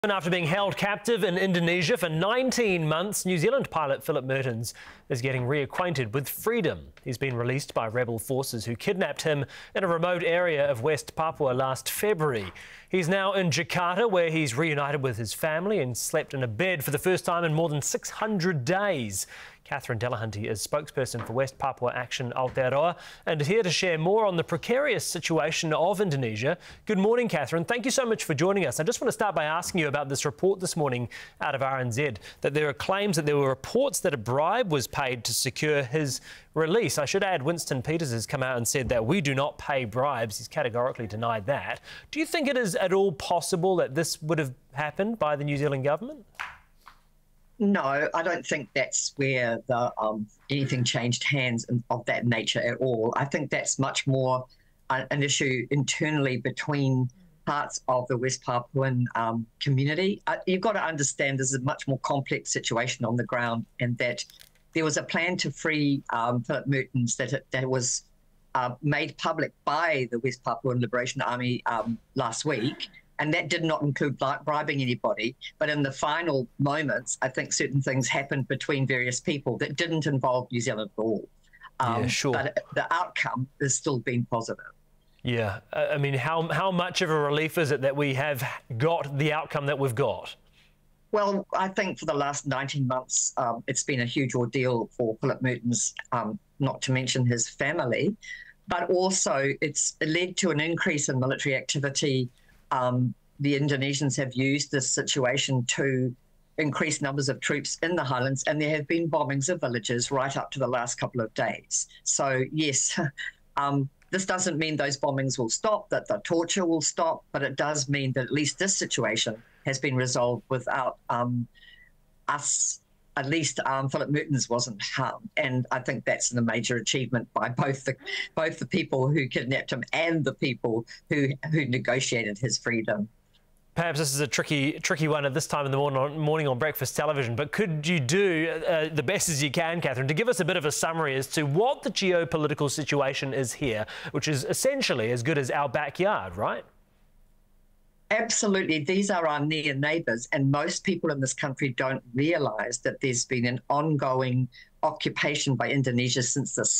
And after being held captive in Indonesia for 19 months, New Zealand pilot Phillip Mehrtens is getting reacquainted with freedom. He's been released by rebel forces who kidnapped him in a remote area of West Papua last February. He's now in Jakarta, where he's reunited with his family and slept in a bed for the first time in more than 600 days. Catherine Delahunty is spokesperson for West Papua Action Aotearoa and is here to share more on the precarious situation of Indonesia. Good morning, Catherine. Thank you so much for joining us. I just want to start by asking you about this report this morning out of RNZ, that there are claims that there were reports that a bribe was paid to secure his release. I should add, Winston Peters has come out and said that we do not pay bribes. He's categorically denied that. Do you think it is at all possible that this would have happened by the New Zealand government? No, I don't think that's where the anything changed hands of that nature at all. I think that's much more an issue internally between parts of the West Papuan community. You've got to understand this is a much more complex situation on the ground, and that there was a plan to free Phillip Mehrtens that was made public by the West Papuan Liberation Army last week. And that did not include bribing anybody. But in the final moments, I think certain things happened between various people that didn't involve New Zealand at all. Yeah, sure. But the outcome has still been positive. Yeah. I mean, how much of a relief is it that we have got the outcome that we've got? Well, I think for the last 19 months, it's been a huge ordeal for Phillip Mehrtens, not to mention his family. But also, it's led to an increase in military activity. The Indonesians have used this situation to increase numbers of troops in the highlands, and there have been bombings of villages right up to the last couple of days. So, yes, this doesn't mean those bombings will stop, that the torture will stop, but it does mean that at least this situation has been resolved without us. At least Phillip Mehrtens wasn't harmed, and I think that's a major achievement by both the people who kidnapped him and the people who negotiated his freedom. Perhaps this is a tricky one at this time in the morning on breakfast television, but could you do the best as you can, Catherine, to give us a bit of a summary as to what the geopolitical situation is here, which is essentially as good as our backyard, right? Absolutely. These are our near neighbours, and most people in this country don't realise that there's been an ongoing occupation by Indonesia since the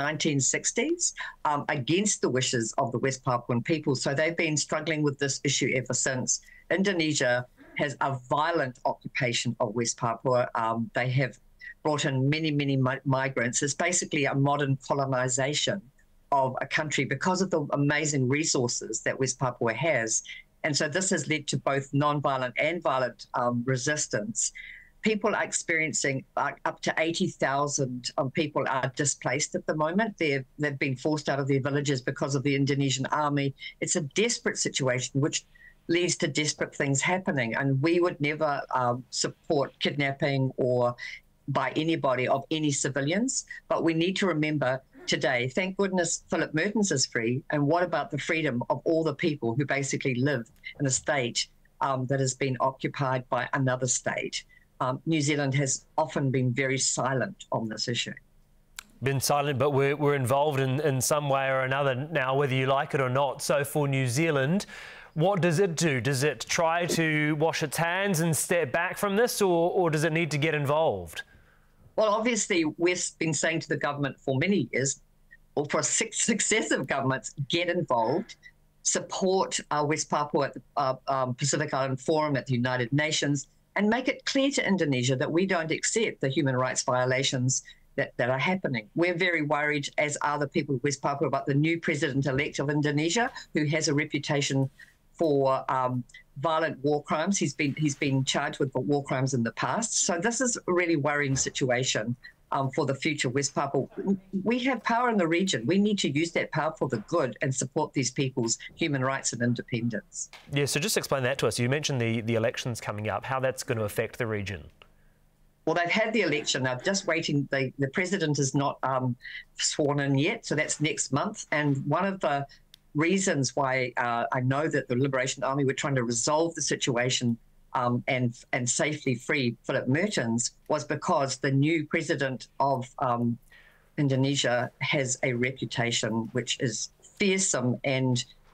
1960s against the wishes of the West Papuan people. So they've been struggling with this issue ever since. Indonesia has a violent occupation of West Papua. They have brought in many migrants. It's basically a modern colonisation of a country because of the amazing resources that West Papua has. And so this has led to both non-violent and violent resistance. People are experiencing up to 80,000 people are displaced at the moment. They've been forced out of their villages because of the Indonesian army. It's a desperate situation, which leads to desperate things happening. And we would never support kidnapping or by anybody of any civilians. But we need to remember today, thank goodness Phillip Mehrtens is free. And what about the freedom of all the people who basically live in a state that has been occupied by another state? New Zealand has often been very silent on this issue. Been silent, but we're involved in some way or another now, whether you like it or not. So for New Zealand, what does it do? Does it try to wash its hands and step back from this, or does it need to get involved? Well, obviously, we've been saying to the government for many years, or for successive governments, get involved, support West Papua at the Pacific Island Forum at the United Nations, and make it clear to Indonesia that we don't accept the human rights violations that are happening. We're very worried, as are the people of West Papua, about the new president-elect of Indonesia, who has a reputation for violent war crimes. He's been charged with war crimes in the past. So this is a really worrying situation for the future of West Papua. We have power in the region. We need to use that power for the good and support these people's human rights and independence. Yeah, so just explain that to us. You mentioned the elections coming up, how that's going to affect the region. Well, they've had the election. They're just waiting. The president is not sworn in yet, so that's next month. And one of the reasons why I know that the Liberation Army were trying to resolve the situation and safely free Phillip Mehrtens was because the new president of Indonesia has a reputation which is fearsome and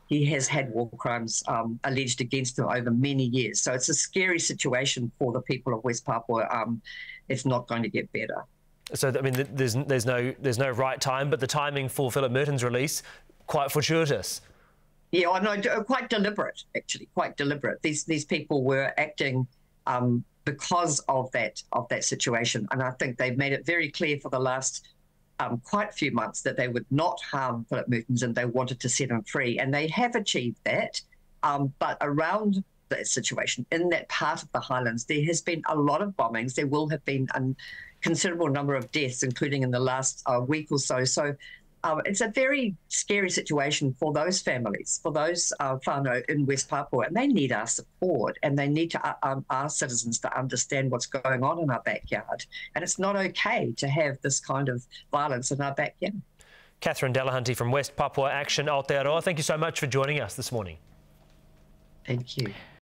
he has had war crimes alleged against him over many years. So it's a scary situation for the people of West Papua. It's not going to get better. So, I mean, there's no right time, but the timing for Phillip Mehrtens' release, quite fortuitous. Yeah, I know, quite deliberate, actually, quite deliberate. These people were acting because of that situation, and I think they've made it very clear for the last quite a few months that they would not harm Phillip Mehrtens and they wanted to set him free, and they have achieved that. But around that situation, in that part of the Highlands, there has been a lot of bombings. There will have been a considerable number of deaths, including in the last week or so. So it's a very scary situation for those families, for those whānau in West Papua, and they need our support, and they need our citizens to understand what's going on in our backyard. And it's not okay to have this kind of violence in our backyard. Catherine Delahunty from West Papua Action Aotearoa, thank you so much for joining us this morning. Thank you.